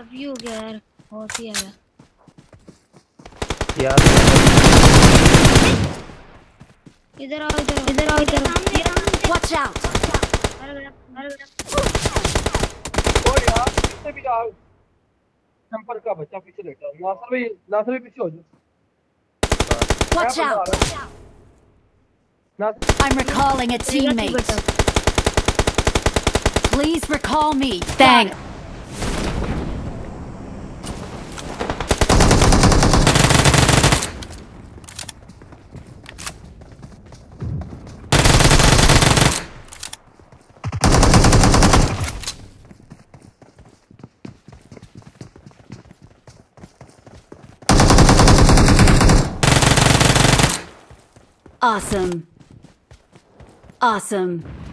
काफी हो गया यार, बहुत ही ज्यादा यार। इधर आओ इधर आओ इधर आओ इधर सामने Watch out! अरे और यार इससे भी यार संपर्क का बच्चा पीछे लेटा है। नासर भी पीछे हो जाओ। Watch बंदा आ out! रहा है। नासर I'm recalling a teammate. बेटा Please recall me. Thanks. Awesome. Awesome.